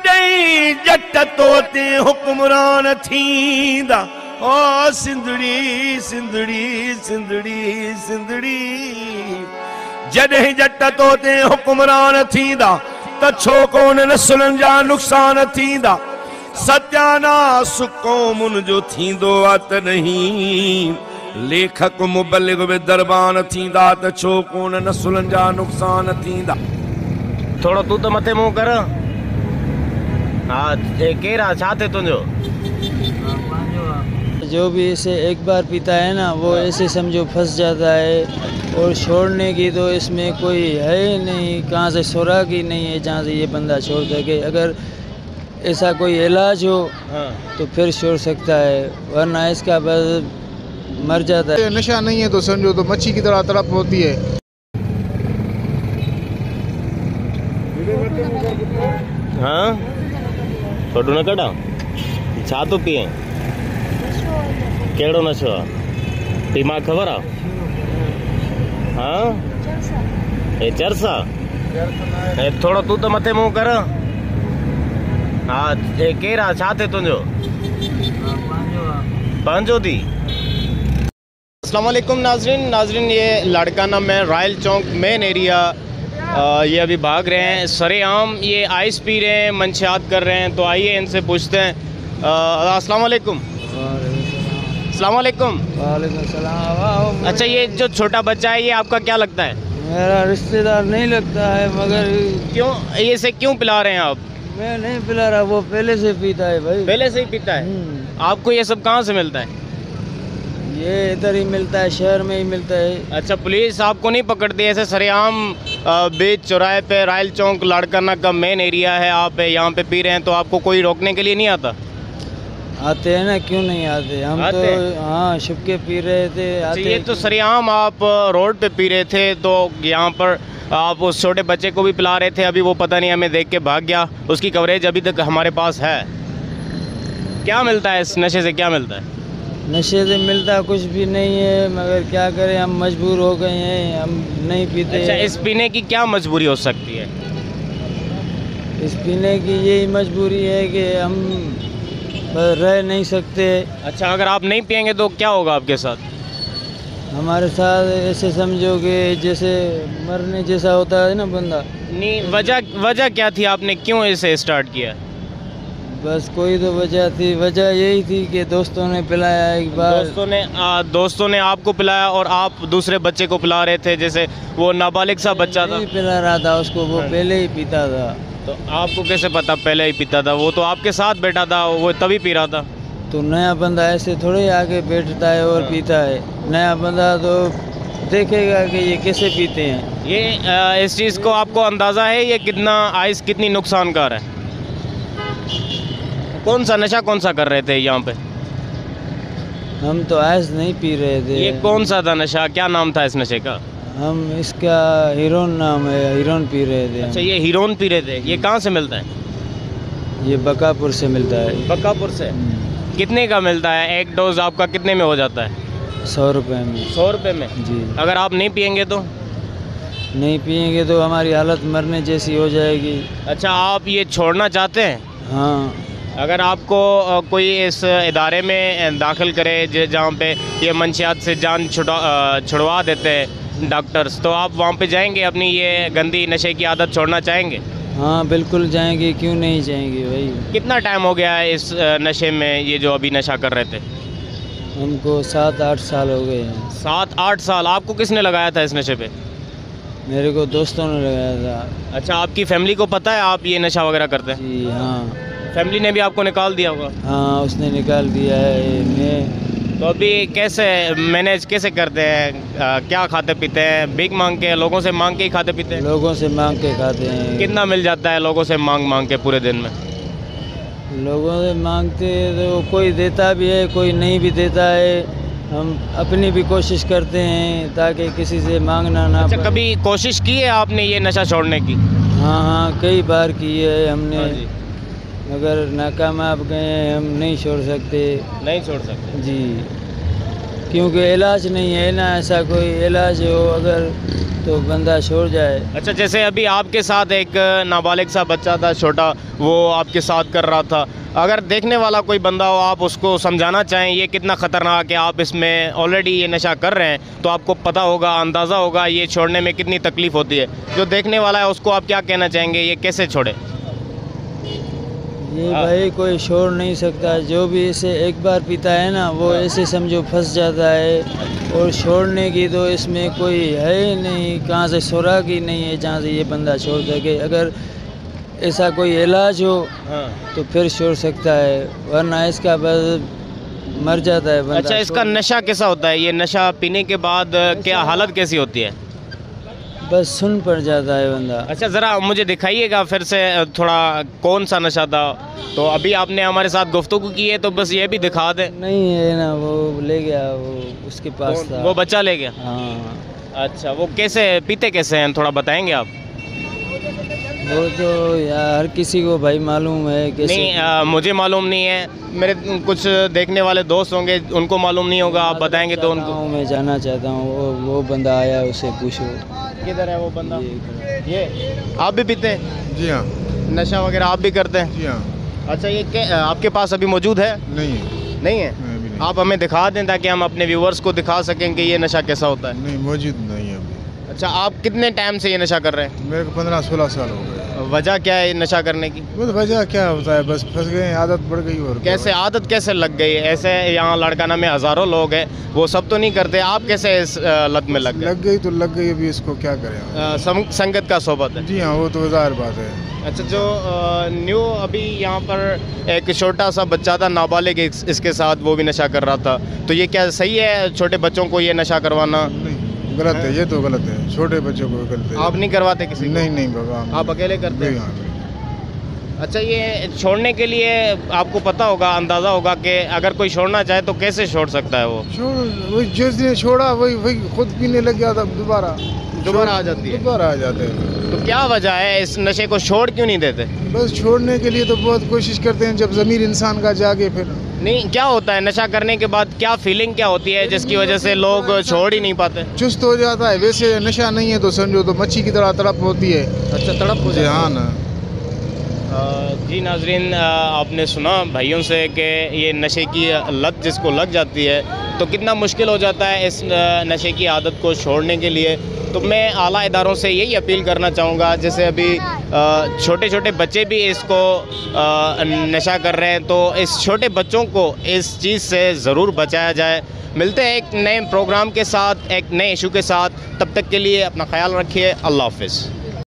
जॾहिं जट तोते हुक्मरान थींदा, ओ सिंधड़ी सिंधड़ी सिंधड़ी सिंधड़ी। जॾहिं जट तोते हुक्मरान थींदा त छो कोन नसुलनि जा नुक़सान थींदा। सत्यानास क़ौमुनि जो थींदो आहे त नहीं, लेखक मुबलिग बि दरबान थींदा त छो कोन नसुलनि जा नुक़सान थींदा। थोड़ो तू तो मथे मुंह कर। हाँ केरा छा थे तुझो? जो भी इसे एक बार पीता है ना वो ऐसे समझो फंस जाता है, और छोड़ने की तो इसमें कोई है ही नहीं, कहाँ से सुराग ही नहीं है जहाँ से ये बंदा छोड़ सके। अगर ऐसा कोई इलाज हो तो फिर छोड़ सकता है, वरना इसका बस मर जाता है। नशा नहीं है तो समझो तो मच्छी की तरह तड़प होती है। हाँ फोटो न कढा छा तो पिए? केड़ो नशो आहे? दिमाग खबर आ? हाँ ए चरसा ए थोड़ो तू तो मथे मुंह कर। हाँ ए केरा छा थे तुझो? पंजो दी। अस्सलाम वालेकुम नाजरीन, ये लाड़काना में रॉयल चौक मेन एरिया, ये अभी भाग रहे हैं सरेआम, ये आइस पी रहे हैं, मंशियात कर रहे हैं। तो आइए इनसे पूछते हैं। अस्सलाम वालेकुम। अस्सलाम वालेकुम। वालेकुम सलाम। अच्छा ये जो छोटा बच्चा है ये आपका क्या लगता है? मेरा रिश्तेदार नहीं लगता है, मगर क्यों ये से क्यों पिला रहे हैं आप? मैं नहीं पिला रहा, वो पहले से पीता है भाई। पहले से ही पीता है? आपको ये सब कहाँ से मिलता है? ये इधर ही मिलता है, शहर में ही मिलता है। अच्छा पुलिस आपको नहीं पकड़ती? ऐसे सरेआम बीच चौराहे पे रॉयल चौक लाड़काना का मेन एरिया है, आप यहाँ पे पी रहे हैं तो आपको कोई रोकने के लिए नहीं आता? आते हैं ना, क्यों नहीं आते? हम आते तो हाँ छुप के पी रहे थे। आते ये तो सरेआम आप रोड पे पी रहे थे, तो यहाँ पर आप उस छोटे बच्चे को भी पिला रहे थे। अभी वो पता नहीं हमें देख के भाग गया, उसकी कवरेज अभी तक हमारे पास है। क्या मिलता है इस नशे से, क्या मिलता है? नशे से मिलता कुछ भी नहीं है, मगर क्या करें, हम मजबूर हो गए हैं, हम नहीं पीते। अच्छा इस पीने की क्या मजबूरी हो सकती है? इस पीने की यही मजबूरी है कि हम रह नहीं सकते। अच्छा अगर आप नहीं पियेंगे तो क्या होगा आपके साथ? हमारे साथ ऐसे समझो कि जैसे मरने जैसा होता है ना बंदा। नहीं वजह क्या थी, आपने क्यों इसे स्टार्ट किया? बस कोई तो वजह थी, वजह यही थी कि दोस्तों ने पिलाया एक बार। दोस्तों ने आपको पिलाया और आप दूसरे बच्चे को पिला रहे थे, जैसे वो नाबालिग सा बच्चा था? नहीं पिला रहा था उसको, वो पहले ही पीता था। तो आपको कैसे पता पहले ही पीता था? वो तो आपके साथ बैठा था, वो तभी पी रहा था। तो नया बंदा ऐसे थोड़े आगे बैठता है और पीता है। नया बंदा तो देखेगा कि ये कैसे पीते हैं। ये इस चीज़ को आपको अंदाज़ा है ये कितना आइस कितनी नुकसानकार है? कौन सा नशा कौन सा कर रहे थे यहाँ पे? हम तो आइस नहीं पी रहे थे। ये कौन सा था नशा, क्या नाम था इस नशे का? हम इसका हीरोन नाम है, हीरोन पी रहे थे। अच्छा ये हीरोन पी रहे थे, ये कहाँ से मिलता है? ये बकापुर से मिलता है। बकापुर से? कितने का मिलता है? एक डोज आपका कितने में हो जाता है? 100 रुपये में। 100 रुपये में जी। अगर आप नहीं पियेंगे तो? नहीं पियेंगे तो हमारी हालत मरने जैसी हो जाएगी। अच्छा आप ये छोड़ना चाहते हैं? हाँ। अगर आपको कोई इस इदारे में दाखिल करे जहाँ पे ये मंशियात से जान छुड़वा देते हैं डॉक्टर्स, तो आप वहाँ पे जाएंगे? अपनी ये गंदी नशे की आदत छोड़ना चाहेंगे? हाँ बिल्कुल जाएंगे, क्यों नहीं जाएंगे भाई। कितना टाइम हो गया है इस नशे में, ये जो अभी नशा कर रहे थे? हमको 7-8 साल हो गए हैं। 7-8 साल? आपको किसने लगाया था इस नशे पे? मेरे को दोस्तों ने लगाया था। अच्छा आपकी फैमिली को पता है आप ये नशा वगैरह करते हैं? जी हाँ। फैमिली ने भी आपको निकाल दिया होगा? हाँ उसने निकाल दिया है। मैं तो अभी कैसे मैनेज कैसे करते हैं? क्या खाते पीते हैं? भीख मांग के, लोगों से मांग के ही खाते पीते हैं? लोगों से मांग के खाते हैं। कितना मिल जाता है लोगों से मांग के पूरे दिन में? लोगों से मांगते तो कोई देता भी है, कोई नहीं भी देता है। हम अपनी भी कोशिश करते हैं ताकि किसी से मांगना ना अच्छा पड़े। कभी कोशिश की है आपने ये नशा छोड़ने की? हाँ हाँ कई बार की है हमने। हाँ जी। मगर नाकामयाब गए, हम नहीं छोड़ सकते। नहीं छोड़ सकते जी। क्योंकि इलाज नहीं है ना, ऐसा कोई इलाज हो अगर तो बंदा छोड़ जाए। अच्छा, जैसे अभी आपके साथ एक नाबालिग सा बच्चा था छोटा, वो आपके साथ कर रहा था, अगर देखने वाला कोई बंदा हो, आप उसको समझाना चाहें ये कितना ख़तरनाक है, आप इसमें ऑलरेडी ये नशा कर रहे हैं तो आपको पता होगा, अंदाज़ा होगा ये छोड़ने में कितनी तकलीफ़ होती है, जो देखने वाला है उसको आप क्या कहना चाहेंगे, ये कैसे छोड़े? ये भाई कोई छोड़ नहीं सकता, जो भी इसे एक बार पीता है ना वो ऐसे समझो फंस जाता है, और छोड़ने की तो इसमें कोई है ही नहीं, कहाँ से सुराग ही नहीं है जहाँ से ये बंदा छोड़ सके। अगर ऐसा कोई इलाज हो तो फिर छोड़ सकता है, वरना इसका बस मर जाता है बंदा। अच्छा, इसका नशा कैसा होता है? ये नशा पीने के बाद क्या हालत कैसी होती है? बस सुन पड़ जाता है बंदा। अच्छा, ज़रा मुझे दिखाइएगा फिर से थोड़ा कौन सा नशा था। तो अभी आपने हमारे साथ गुफ्तगू की है तो बस ये भी दिखा दें। नहीं है ना, वो ले गया, वो उसके पास था। वो बच्चा ले गया? हाँ। अच्छा, वो कैसे पीते कैसे हैं, थोड़ा बताएंगे आप? वो तो यार हर किसी को भाई मालूम है कैसे। नहीं, मुझे मालूम नहीं है, मेरे कुछ देखने वाले दोस्त होंगे उनको मालूम नहीं होगा, आप बताएंगे तो उनको। मैं जाना चाहता हूँ, वो बंदा आया उससे पूछो। किधर है वो बंदा? ये आप भी पीते हैं? जी हाँ। नशा वगैरह आप भी करते हैं? जी हाँ। अच्छा, ये आपके पास अभी मौजूद है? नहीं है। नहीं है? अभी नहीं। आप हमें दिखा दें ताकि हम अपने व्यूवर्स को दिखा सकें कि ये नशा कैसा होता है। नहीं, मौजूद नहीं है अभी। अच्छा, आप कितने टाइम से ये नशा कर रहे हैं? मेरे को 15-16 साल हो गए। वजह क्या है नशा करने की? बस वजह क्या होता है, बस फंस गए, आदत बढ़ गई। और कैसे आदत कैसे लग गई? ऐसे यहाँ लड़काना में हज़ारों लोग हैं, वो सब तो नहीं करते, आप कैसे इस लत में लग गए? लग गई तो लग गई, अभी इसको क्या करें। संगत का सोबत है। जी हाँ, वो तो ज़ाहिर बात है। अच्छा, जो न्यू अभी यहाँ पर एक छोटा सा बच्चा था नाबालिग, इसके साथ वो भी नशा कर रहा था, तो ये क्या सही है छोटे बच्चों को ये नशा करवाना? नहीं, गलत है, ये तो गलत है, छोटे बच्चों को गलत है। आप नहीं करवाते किसी को? नहीं नहीं बाबा, आप अकेले करते हैं? हाँ। अच्छा, ये छोड़ने के लिए आपको पता होगा, अंदाज़ा होगा कि अगर कोई छोड़ना चाहे तो कैसे छोड़ सकता है वो? वही जिसने छोड़ा वही खुद पीने लग गया था, दोबारा आ जाती है? दोबारा आ जाते हैं। तो क्या वजह है, इस नशे को छोड़ क्यों नहीं देते? बस छोड़ने के लिए तो बहुत कोशिश करते हैं, जब ज़मीर इंसान का जागे फिर। नहीं, क्या होता है नशा करने के बाद, क्या फीलिंग क्या होती है जिसकी वजह से लोग छोड़ ही नहीं पाते? चुस्त हो जाता है, वैसे नशा नहीं है तो समझो तो मच्छी की तरह तड़प होती है। अच्छा, तड़प हो जाती है? हाँ ना। जी नाजरीन, आपने सुना भाइयों से कि ये नशे की लत जिसको लग जाती है तो कितना मुश्किल हो जाता है इस नशे की आदत को छोड़ने के लिए। तो मैं आला इदारों से यही अपील करना चाहूँगा, जैसे अभी छोटे छोटे बच्चे भी इसको नशा कर रहे हैं, तो इस छोटे बच्चों को इस चीज़ से ज़रूर बचाया जाए। मिलते हैं एक नए प्रोग्राम के साथ, एक नए इशू के साथ, तब तक के लिए अपना ख्याल रखिए। अल्लाह हाफ़िज़।